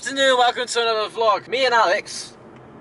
afternoon, welcome to another vlog. Me and Alex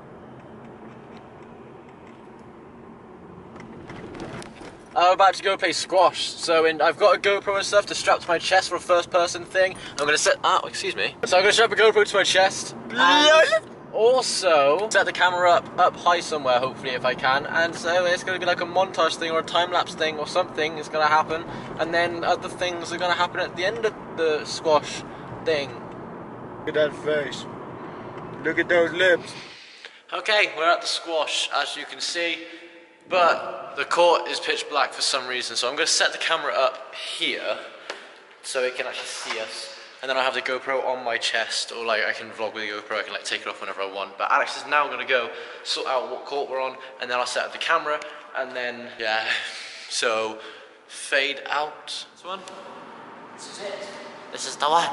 are about to go play squash. So I've got a GoPro and stuff to strap to my chest for a first person thing. I'm gonna set, excuse me. So I'm gonna strap a GoPro to my chest. And also set the camera up high somewhere, hopefully, if I can. And so it's gonna be like a montage thing or a time-lapse thing or something is gonna happen. And then other things are gonna happen at the end of the squash thing. Look at that face. Look at those lips. Okay, we're at the squash, as you can see, but the court is pitch black for some reason, so I'm going to set the camera up here so it can actually see us, and then I'll have the GoPro on my chest, or like I can vlog with the GoPro, I can like take it off whenever I want. But Alex is now going to go sort out what court we're on, and then I'll set up the camera, and then, yeah, so fade out. This one? This is it. This is the one.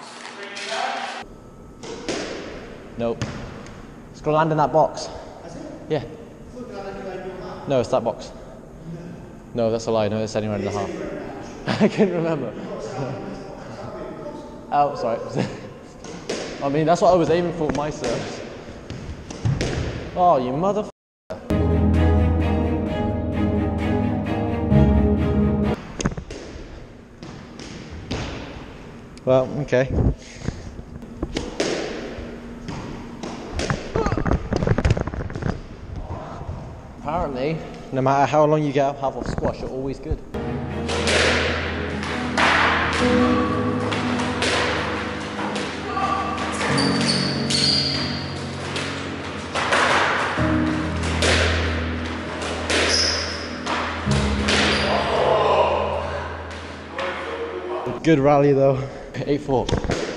Nope. It's gonna land in that box. Yeah. No, it's that box. No, that's a lie. No, it's anywhere in the half. I couldn't remember. Oh, sorry. I mean, that's what I was aiming for with my serves. Oh, you mother. Well, okay. Apparently, no matter how long you have of squash, you're always good. Good rally though. 8-4.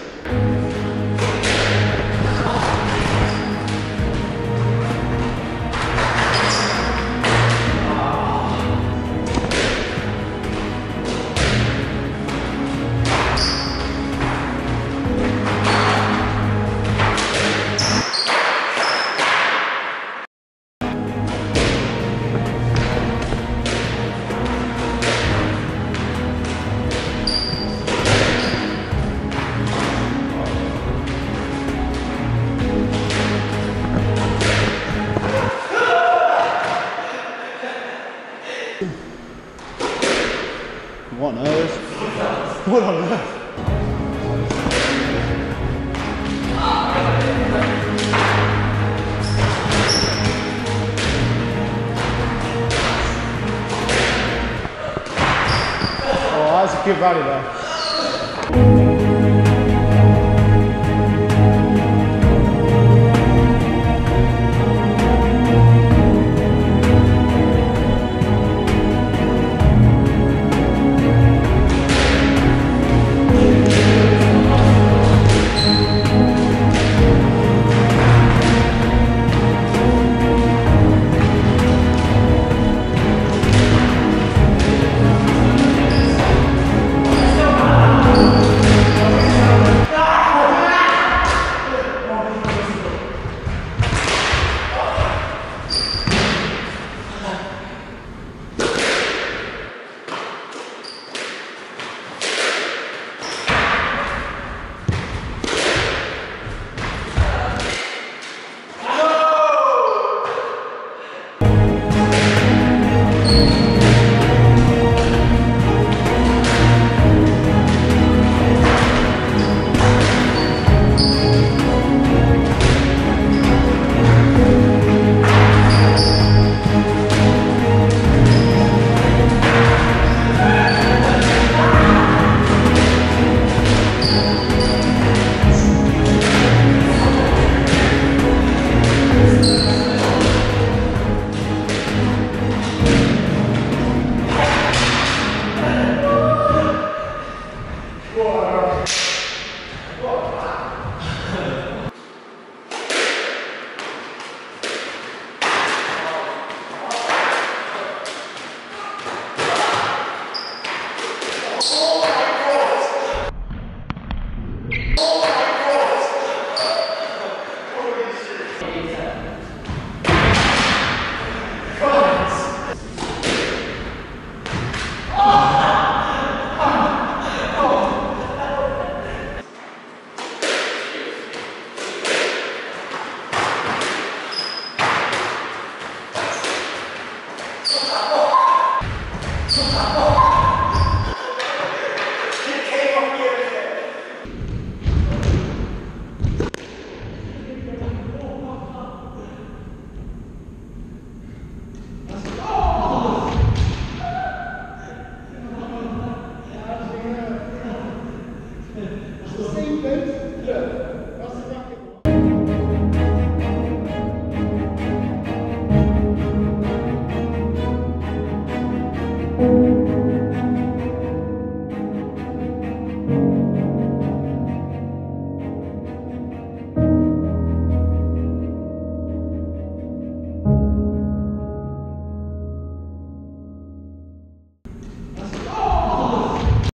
What on earth? What on earth? Oh, that's a good rally there.